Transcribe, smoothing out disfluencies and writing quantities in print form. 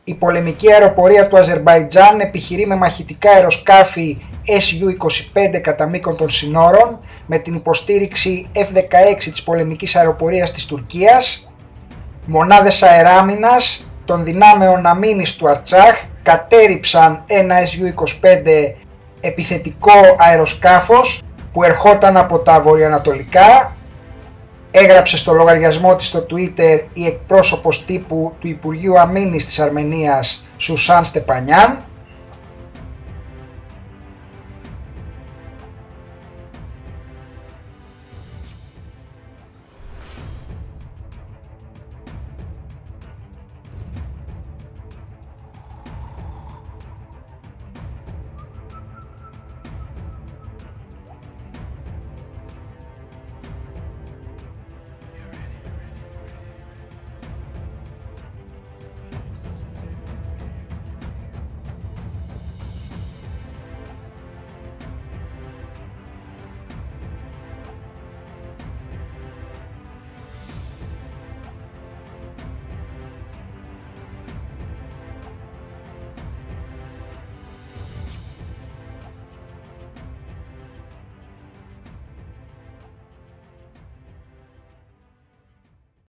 Η πολεμική αεροπορία του Αζερμπαϊτζάν επιχειρεί με μαχητικά αεροσκάφη Su-25 κατά μήκον των συνόρων με την υποστήριξη F-16 της πολεμικής αεροπορίας της Τουρκίας. Μονάδες αεράμινας των δυνάμεων αμήνης του Αρτσάχ κατέριψαν ένα Su-25 επιθετικό αεροσκάφος που ερχόταν από τα βορειοανατολικά. Έγραψε στο λογαριασμό της στο Twitter η εκπρόσωπος τύπου του Υπουργείου Αμήνης της Αρμενίας Σουσάν Στεπανιάν.